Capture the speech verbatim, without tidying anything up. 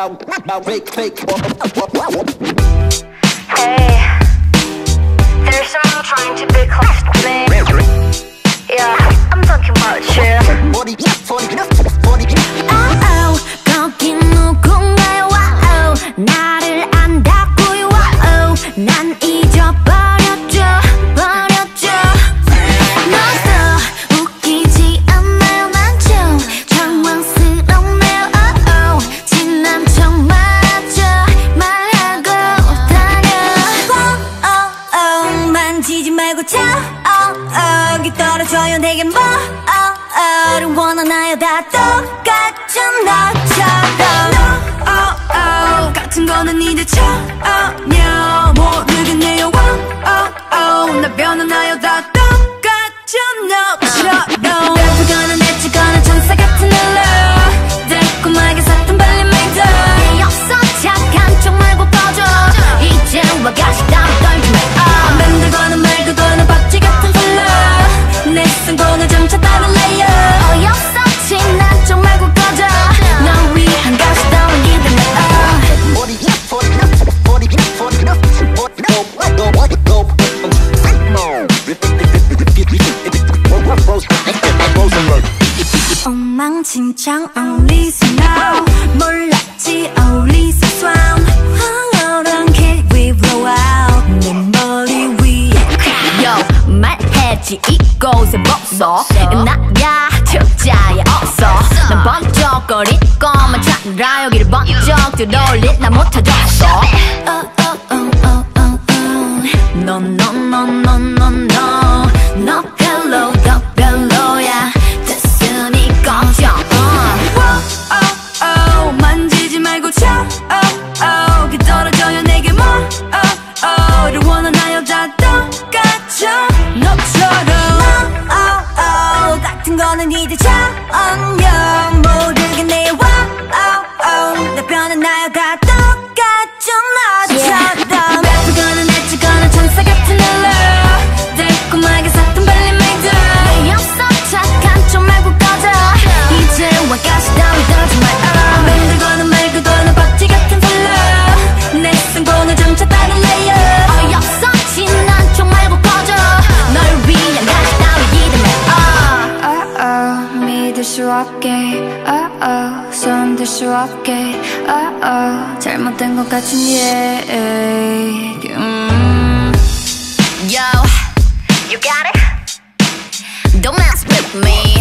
Hey, there's someone trying to be close to me. Yeah, I'm talking about you. Oh oh, 거기 누군가요? Wow, 나를 안다고요? Wow, 난 잊어버렸죠, 버렸죠. 너도 웃기지 않나요? 난 좀 당황스럽네요. Oh oh, 지난 척 말하죠, 말하고 다녀. Oh oh oh, 만지지 말고 쳐. Oh oh, 기 떨어져요 내게 뭐? Oh oh, 원하나요? 다 똑같죠 너처럼. No, oh oh, 같은 거는 이제 처음이야. 모르겠네요. Oh oh, 나 변하나요? 다 똑같죠 너처럼. 뱉거나 내치거나 천사 같은 일로 달콤하게 샀던 발림메이드. 없어 착한 척 말고 꺼져. 이제 와 가시 땀 떨지 마. 만들거나 말거나 박쥐 같은 솔로 내 승부는 점차 다른 레이어. 어이없어 지난 척 말고 꺼져. 널 위한 가시 따윈 기대 마. 엉망진창 only so now. 몰랐지 only so strong. 황홀한 길 we blow out. 내 머리 위에 Yo 말했지 이곳에 벗어. 나야 특자야 없어. 난 번쩍거리고만 찾느라 여기를 번쩍 들어올릴 나 못하겠어. Oh oh oh oh oh oh. No no no no no no. 너 별로 더 별로야. 됐으니 꺼져. Oh oh oh, 만지지 말고 쳐. Oh oh, 그 떨어져요 내게 뭐? Oh oh, 를 원하나요? 다 똑같죠 너처럼. Oh oh, 같은 거는 이제 처음이야. 모르겠네요. Oh oh, 나 변하나요? 다 똑같죠 너처럼. 뱉거나 내치거나 천사 같은 일로 달콤하게 샀던 발림메이드. 없어 착한 척 말고 꺼져. 이제 와 가시 따위 떨지 마. 만들거나 말거나 박쥐 같은 솔로 내 승부는 점차 다른 레이어. 어이없어 지난 척 말고 꺼져. 널 위한 가시 따위 기대 마. Oh oh, 믿을 수 없게. Oh oh, 손들 수 없게. Oh oh, 잘못된 것 같은 얘기. 음. Yo, you got it? Don't mess with me.